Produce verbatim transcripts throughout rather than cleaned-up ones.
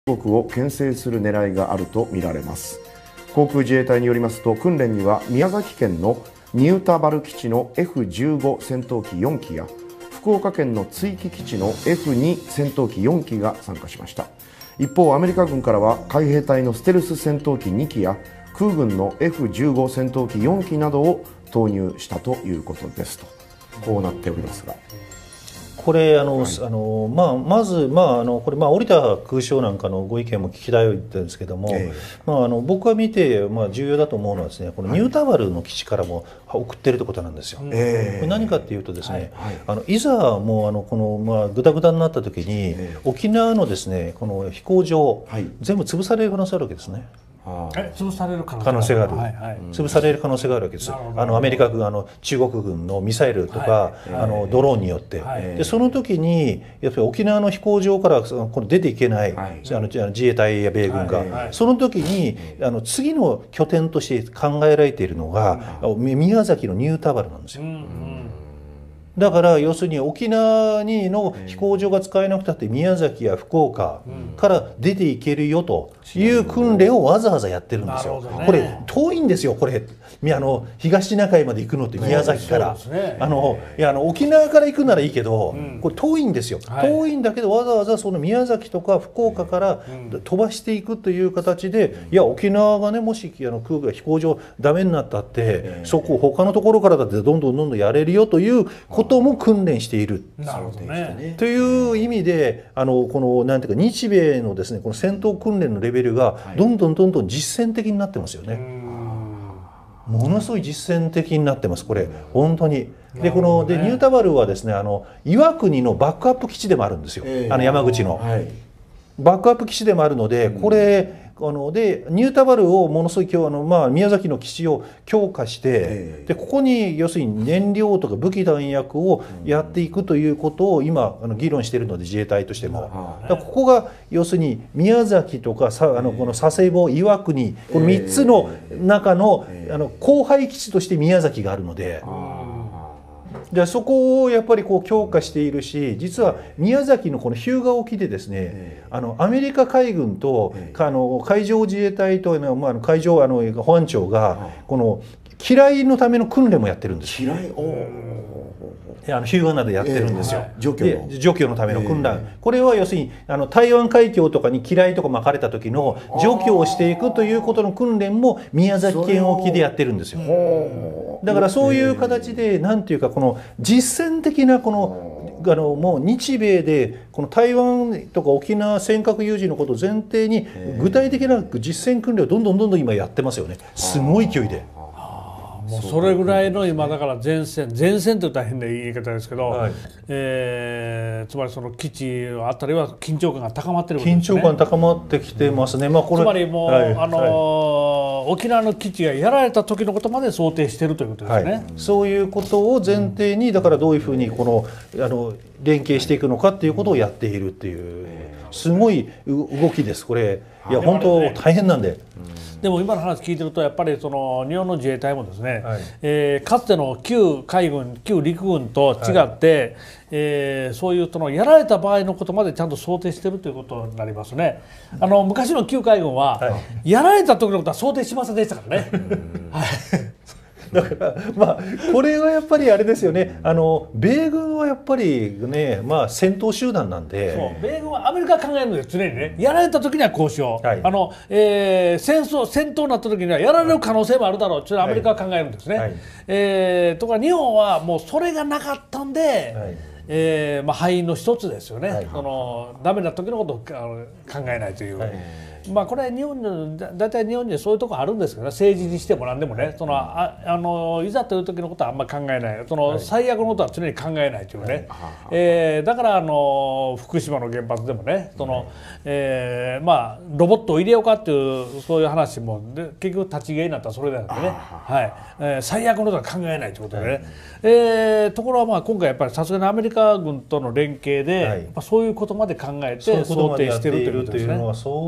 国を牽制する狙いがあるとみられます。航空自衛隊によりますと、訓練には宮崎県の新田原基地の エフじゅうご 戦闘機よんきや福岡県の築城基地の エフに 戦闘機よんきが参加しました。一方、アメリカ軍からは海兵隊のステルス戦闘機にきや空軍の エフじゅうご 戦闘機よんきなどを投入したということですと、こうなっておりますが、 これあの、 はい、 あのまあ、まず、まあ、あのこれ、まあ、降りた空将なんかのご意見も聞きたいんですけども、えーまあ、あの僕が見て、まあ、重要だと思うのはですね、このニュータバルの基地からも送ってるってことなんですよ。えー、これ何かっていうとですね、はいはい、あのいざもうあのこの、まあ、ぐだぐだになった時に、えー、沖縄のですねこの飛行場、はい、全部潰される可能性あるわけですね。 え潰される可能性がある、はいはい、潰される可能性があるわけです。あのアメリカ軍、あの中国軍のミサイルとか、はい、あのドローンによって、はい、でその時にやっぱり沖縄の飛行場からこの出ていけない、はい、あの自衛隊や米軍が、はいはい、その時にあの次の拠点として考えられているのが、うん、宮崎のニュータバルなんですよ。うんうん、だから要するに沖縄にの飛行場が使えなくたって宮崎や福岡から出ていけるよという訓練をわざわざやってるんですよ。これ遠いんですよ。これあの東シナ海まで行くのって宮崎から、ね、あのいやあの沖縄から行くならいいけど、うん、これ遠いんですよ。はい、遠いんだけどわざわざその宮崎とか福岡から飛ばしていくという形で、いや沖縄がねもしあの空が飛行場ダメになったって、うん、そこ他のところからだってどんどんどんどんやれるよということも訓練している。 なるほどね。 という意味で、あのこのなんていうか日米のですねこの戦闘訓練のレベルがどんどんどんどん実践的になってますよね。ものすごい実践的になってます。これ本当に。でこのでニュータバルはですねあの岩国のバックアップ基地でもあるんですよ。えー、あの山口の、はい、バックアップ基地でもあるので、これ。あのでニュータバルをものすごい今日あの、まあ、宮崎の基地を強化して、えー、でここに要するに燃料とか武器弾薬をやっていくということを今あの議論しているので自衛隊としても、だからここが要するに宮崎とかさあのこの佐世保岩国このみっつの中の、あの後輩基地として宮崎があるので。でそこをやっぱりこう強化しているし、実は宮崎のこの日向沖でですね、あのアメリカ海軍とあの海上自衛隊とまあ海上あの保安庁がこの機雷のための訓練もやってるんです。 機雷、おあの日向灘でやってるんですよ。 えー、除去の除去のための訓練、えー、これは要するにあの台湾海峡とかに機雷とか巻かれた時の除去をしていくということの訓練も宮崎県沖でやってるんですよ。だからそういう形でなんていうかこの実践的なこのあのもう日米でこの台湾とか沖縄尖閣有事のことを前提に具体的な実践訓練をどんどんどんどん今やってますよね。すごい勢いで。 もうそれぐらいの今だから前線前線という大変な言い方ですけど、はい、えー、つまりその基地あたりは緊張感が高まってるわけですね。 緊張感高まってきてますね。まあこれつまりもう、はい、あのーはい、沖縄の基地がやられた時のことまで想定しているということですね。はい、 そういうことを前提にだからどういうふうにこのあの連携していくのかっていうことをやっているっていうすごい動きです。これいや本当大変なんで。 でも今の話聞いてるとやっぱりその日本の自衛隊もですね、はい、えー、かつての旧海軍旧陸軍と違って、はい、えー、そういうそのやられた場合のことまでちゃんと想定しているということになりますね。あの昔の旧海軍は、はい、やられた時のことは想定しませんでしたからね。はいだからまあこれはやっぱりあれですよね。あの米軍はやっぱりね、まあ戦闘集団なんで、 そう米軍はアメリカが考えるので常にね、やられた時には交渉、はい、あの、えー、戦争戦闘になった時にはやられる可能性もあるだろうというのはアメリカが考えるんですね。はいはい、えー、ところが日本はもうそれがなかったんで。はい、えーまあ、敗因の一つですよね。はい、そのダメな時のことを考えないという。はい、まあこれは日本のだいたい日本にそういうところあるんですけどね、政治にしても何でもね、そのああのいざという時のことはあんまり考えない、その最悪のことは常に考えないというね、はい、えー、だからあの福島の原発でもね、その、はい、えー、まあロボットを入れようかっていうそういう話もで結局立ち消えになったらそれなんでね、はい、えー、最悪のことは考えないということでね、はい、えー、ところがまあ今回やっぱりさすがにアメリカ軍との連携で、はい、やっぱそういうことまで考えて想定しているということですね。 相当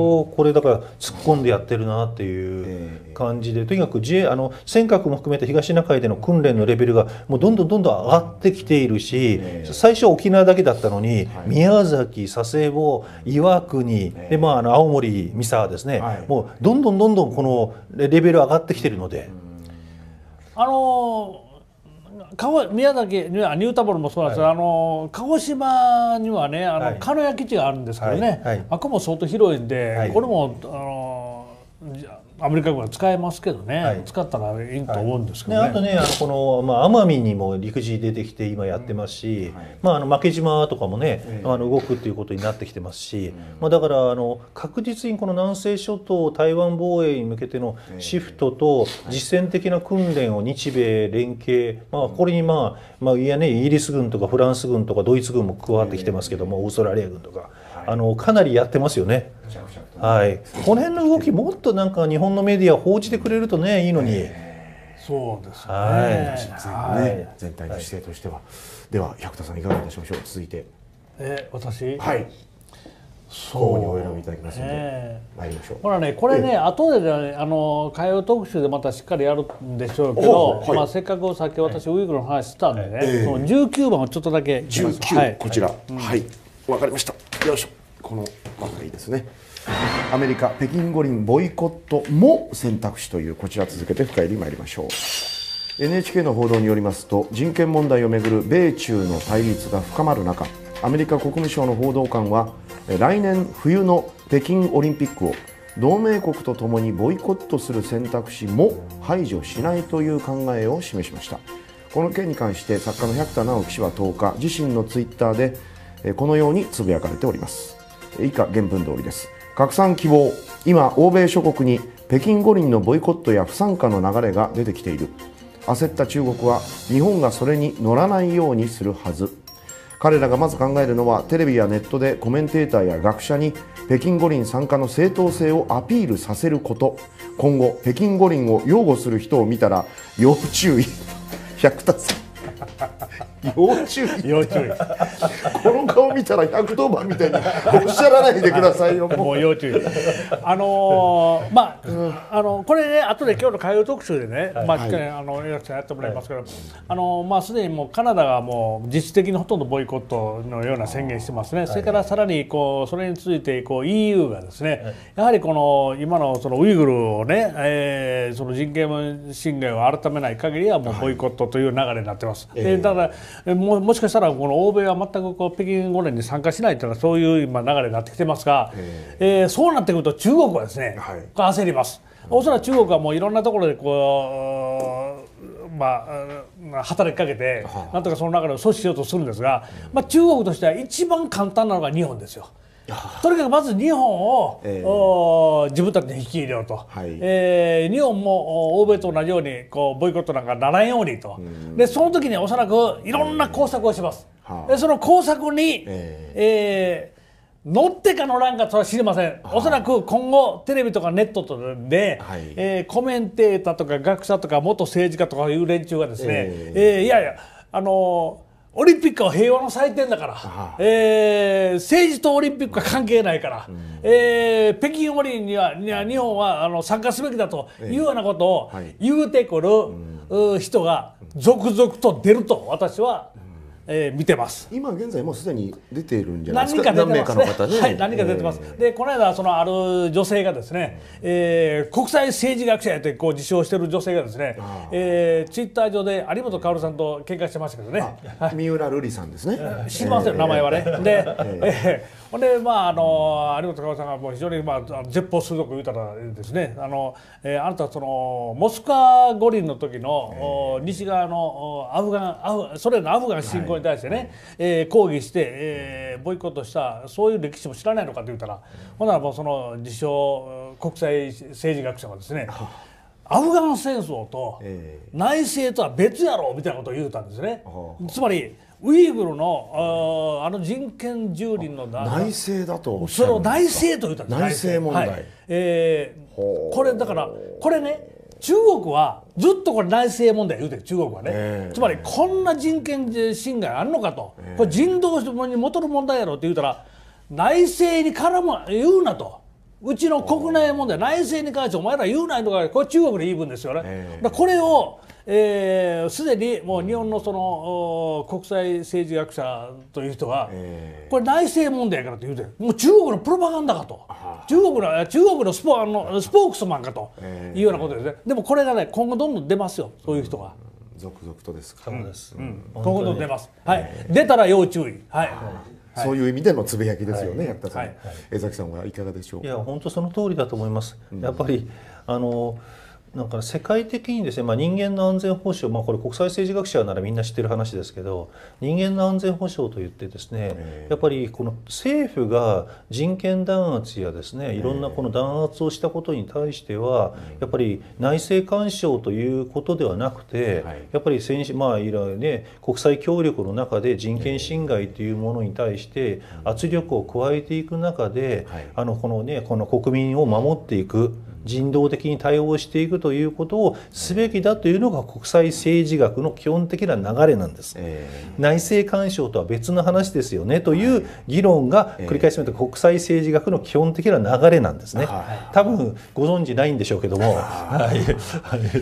とこれだから突っ込んでやってるなっていう感じで、とにかく自衛あの尖閣も含めて東シナ海での訓練のレベルがもうどんどんどんどん上がってきているし、最初は沖縄だけだったのに宮崎、佐世保、岩国で、まあ、あの青森、三沢ですね、もうどんどんどんどんこのレベル上がってきているので。 あの宮崎にはニュータボルもそうなんですが、はい、あの鹿児島にはねあの、はい、鹿屋基地があるんですけどね、はいはい、あこも相当広いんで、はい、これもあのアメリカ軍は使えますけどね、はい、使ったらいいと思うんですけどね。 はい、あとねあのこの、まあ、奄美にも陸自出てきて今やってますし、はい、まあ、あの負け島とかもね、はい、あの動くっていうことになってきてますし、はい、まあ、だからあの確実にこの南西諸島台湾防衛に向けてのシフトと実践的な訓練を日米連携、まあ、これに、まあまあ、いやね、イギリス軍とかフランス軍とかドイツ軍も加わってきてますけども、オーストラリア軍とか、はい、あのかなりやってますよね。はい、この辺の動きもっとなんか日本のメディア報じてくれるとねいいのに。 そうですね。 はい、ね、全体の姿勢としては。はい、では百田さんいかがいたしましょう。続いて。 えー、私。 はい。そうにお選びいただきますので、えー、参りましょう。 ほらね、これね、えー、後で、ね、あの海洋特集でまたしっかりやるんでしょうけど、はい、まあせっかくさっき私ウイグルの話したんでね、えー、そのじゅうきゅうばんをちょっとだけ。 じゅうきゅう、はい、こちら、はい、はい、わかりました。よいしょ。このまたいいですね。アメリカ北京五輪ボイコットも選択肢という、こちら続けて深入り参りましょう。 エヌエイチケー の報道によりますと、人権問題をめぐる米中の対立が深まる中、アメリカ国務省の報道官は来年冬の北京オリンピックを同盟国とともにボイコットする選択肢も排除しないという考えを示しました。この件に関して作家の百田直樹氏はとおか、自身のツイッターでこのようにつぶやかれております。以下原文通りです。拡散希望。今欧米諸国に北京五輪のボイコットや不参加の流れが出てきている。焦った中国は日本がそれに乗らないようにするはず。彼らがまず考えるのは、テレビやネットでコメンテーターや学者に北京五輪参加の正当性をアピールさせること。今後北京五輪を擁護する人を見たら要注意。百田さん要注意。 要注意。 この顔見たらひゃくとおばんみたいにおっしゃらないでくださいよ。 もう要注意。あのー、まあ、うん、あのこれね、後で今日の海洋特集でね、はい、まあ、はい、あのやってもらいますけど、はい、あのまあすでにもうカナダがもう実質的にほとんどボイコットのような宣言してますね。はい、それからさらにこうそれについてこう イーユー がですね、はい、やはりこの今のそのウイグルをね、えー、その人権侵害を改めない限りはもうボイコットという流れになってます。はい、えー、だからももしかしたらこの欧米は全くこう北京五輪に参加しないというのはそういう今流れになってきてますが、えー、そうなってくると中国はですね、はい、焦ります。おそらく中国はもういろんなところでこう、まあ、働きかけてなんとかその流れを阻止しようとするんですが、まあ、中国としては一番簡単なのが日本ですよ。とにかくまず日本を、えー、自分たちに引き入れようと、はい、えー、日本も欧米と同じようにこうボイコットなんかならんようにと、でその時におそらくいろんな工作をします。はあ、でその工作に、えーえー、乗ってか乗らんかとは知りません。はあ、おそらく今後テレビとかネットとで、はい、えー、コメンテーターとか学者とか元政治家とかいう連中がですね、えーえー、いやいやあのーオリンピックは平和の祭典だから、えー、政治とオリンピックは関係ないから、うん、えー、北京五輪には日本はあの参加すべきだというようなことを言うてくる、うん、人が続々と出ると私は、えー、見てます。 今現在もうすでに出ているんじゃないですか。 何人か出てますね。はい、何人か出てます。えー、でこの間そのある女性がですね、えー、国際政治学者とこう自称している女性がですね、えー、ツイッター上で有本薫さんと喧嘩してましたけどね。 三浦瑠麗さんですね。 知りません、名前はね。で、えーほんでまああの有本薫さんがもう非常にまあ絶法鋭く言うたらですね、あの、えー、あなたはそのモスクワ五輪の時の西側のアフガンアフソ連のアフガン侵攻に対してね、はい、えー、抗議して、えー、ボイコットしたそういう歴史も知らないのかと言ったら、ほんならもうその自称国際政治学者がですね、アフガン戦争と内政とは別やろみたいなことを言うたんですね。つまりウイグルの あ, あの人権蹂躙の内政だとおっしゃるんですか。その内政と言ったんです。 内政問題、はい、 えー、これだからこれね、中国はずっとこれ内政問題言うてる。中国はね、えー、つまりこんな人権侵害あるのかと、えー、これ人道に戻る問題やろって言うたら内政に絡む言うなとうちの国内問題、内政に関してお前ら言うないとか、これ中国の言い分ですよね。だこれをすで、えー、にもう日本のその国際政治学者という人は、えー、これ内政問題やからと言うて、もう中国のプロパガンダかと、中国の中国のスポあのスポークスマンかというようなことですね。でもこれがね、今後どんどん出ますよ、そういう人が。 続々とですか。 そうです。 うん、今後どんどん出ます。はい、出たら要注意。はい。 はい、そういう意味でのつぶやきですよね、やったさん、はい、江崎さんはいかがでしょうか。 いや本当その通りだと思います。うん、やっぱりあのなんか世界的にですね、まあ、人間の安全保障、まあ、これ国際政治学者ならみんな知ってる話ですけど、人間の安全保障といってですね、やっぱりこの政府が人権弾圧やですね、いろんなこの弾圧をしたことに対してはやっぱり内政干渉ということではなくて、やっぱり先進、まあいろいろね、国際協力の中で人権侵害というものに対して圧力を加えていく中で、あのこのね、この国民を守っていく、人道的に対応していくということをすべきだというのが国際政治学の基本的な流れなんです、えー、内政干渉とは別の話ですよねという議論が繰り返し言うと国際政治学の基本的な流れなんですね。多分ご存知ないんでしょうけども、はい、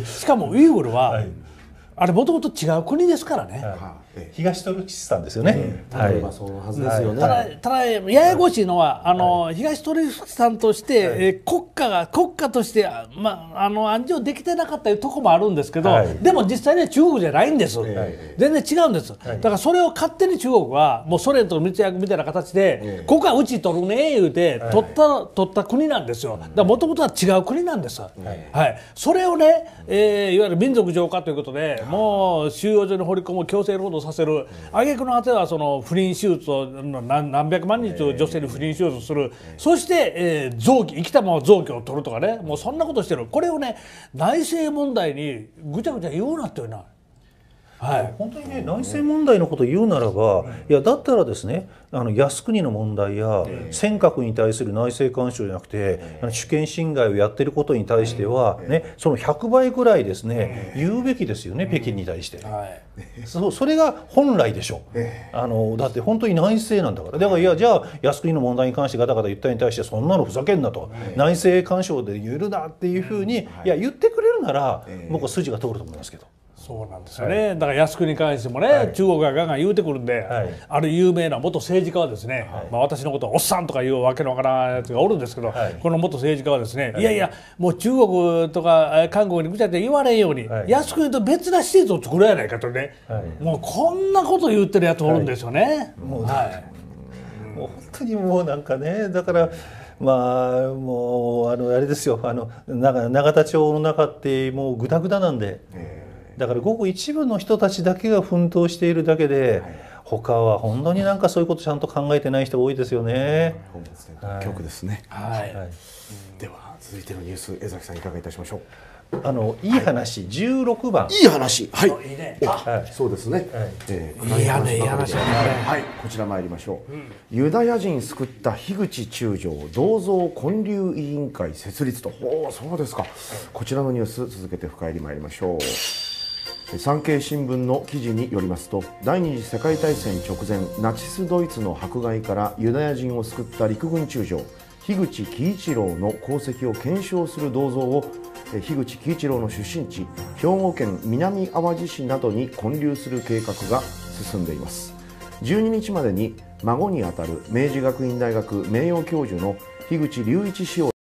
しかもウイグルは、はい、あれもともと違う国ですからね、 はい、東トルキスタンですよね。 はい、そうのはずですよね。 ただ、ただややこしいのは、あの、はい、東トルキスタンとして、はい、え国家が国家として、まあ、あの安定できてなかったいうところもあるんですけど、はい、でも実際には中国じゃないんです、はい、全然違うんです、はい、だからそれを勝手に中国はもうソ連との密約みたいな形で、はい、ここはうち取るね言うて取った、はい、取った国なんですよ。だからもともとは違う国なんです、はいはい、それをね、えー、いわゆる民族浄化ということで、もう収容所に放り込む、強制労働させる、挙句の果てはその不妊手術を 何, 何百万人という女性に不妊手術をする、そして、えー、臓器生きたまま臓器を取るとかね、もうそんなことしてる。これをね、内政問題にぐちゃぐちゃ言うなっていうな。 はい、本当にね、内政問題のことを言うならば、いやだったらですね、あの靖国の問題や尖閣に対する内政干渉じゃなくて、あの主権侵害をやっていることに対しては、ね、そのひゃくばいぐらいですね、言うべきですよね、北京に対して。はい、そ, それが本来でしょう。あのだって本当に内政なんだから。だからいやじゃあ靖国の問題に関してガタガタ言ったに対してそんなのふざけんなと、内政干渉で言うなっていうふうに、いや言ってくれるなら僕は筋が通ると思いますけど。 そうなんですよね、はい、だから靖国に関してもね、はい、中国がガンガン言うてくるんで、はい、ある有名な元政治家はですね、はい、まあ、私のことをおっさんとかいうわけのわからないやつがおるんですけど、はい、この元政治家はですね、はい、いやいやもう中国とか韓国にぐちゃって言われんように、はい、靖国と別な施設を作るやないかとね、はい、もうこんなこと言ってるやつおるんですよね、はい、もう、はい、 もう本当にもうなんかね、だからまあもうあのあれですよ、あの永田町の中ってもうグダグダなんで、だからごく一部の人たちだけが奮闘しているだけで、はい、他は本当になんかそういうことちゃんと考えてない人多いですよね。 本末転倒極ですね。はい。はい、では続いてのニュース、江崎さんいかがいたしましょう。 あのいい話、はい、じゅうろくばん。 いい話。はい。 いいね。 はい、そうですね。はい、 えー、いやね、いい話だね。 はい。こちら参りましょう。うん、ユダヤ人救った樋口中将銅像建立委員会設立と。おお、そうですか。こちらのニュース続けて深入り参りましょう。産経新聞の記事によりますと、第二次世界大戦直前、ナチスドイツの迫害からユダヤ人を救った陸軍中将樋口喜一郎の功績を顕彰する銅像を樋口喜一郎の出身地兵庫県南淡路市などに建立する計画が進んでいます。じゅうににちまでに孫にあたる明治学院大学名誉教授の樋口隆一氏を